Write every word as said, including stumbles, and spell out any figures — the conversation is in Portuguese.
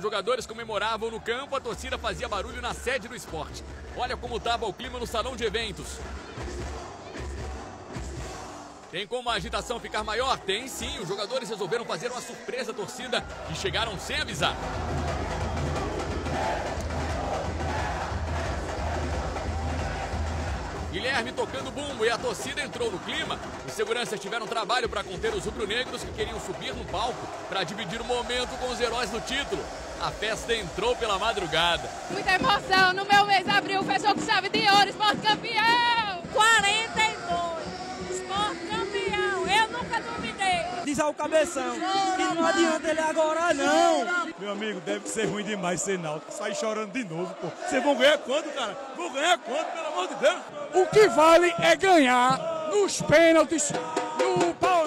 jogadores comemoravam no campo, a torcida fazia barulho na sede do esporte. Olha como estava o clima no salão de eventos. Tem como a agitação ficar maior? Tem sim, os jogadores resolveram fazer uma surpresa à torcida e chegaram sem avisar. Guilherme tocando bumbo e a torcida entrou no clima. Os seguranças tiveram trabalho para conter os rubro-negros que queriam subir no palco para dividir o momento com os heróis do título. A festa entrou pela madrugada. Muita emoção, no meu mês de abril fechou com chave de ouro, Sport campeão! quarenta e dois, Sport campeão, eu nunca duvidei. Diz ao cabeção que não adianta ele agora não. Meu amigo, deve ser ruim demais ser náutico. Sair chorando de novo, pô. Vocês vão ganhar quanto, cara? Vão ganhar quanto, pelo amor de Deus? O que vale é ganhar nos pênaltis, no pau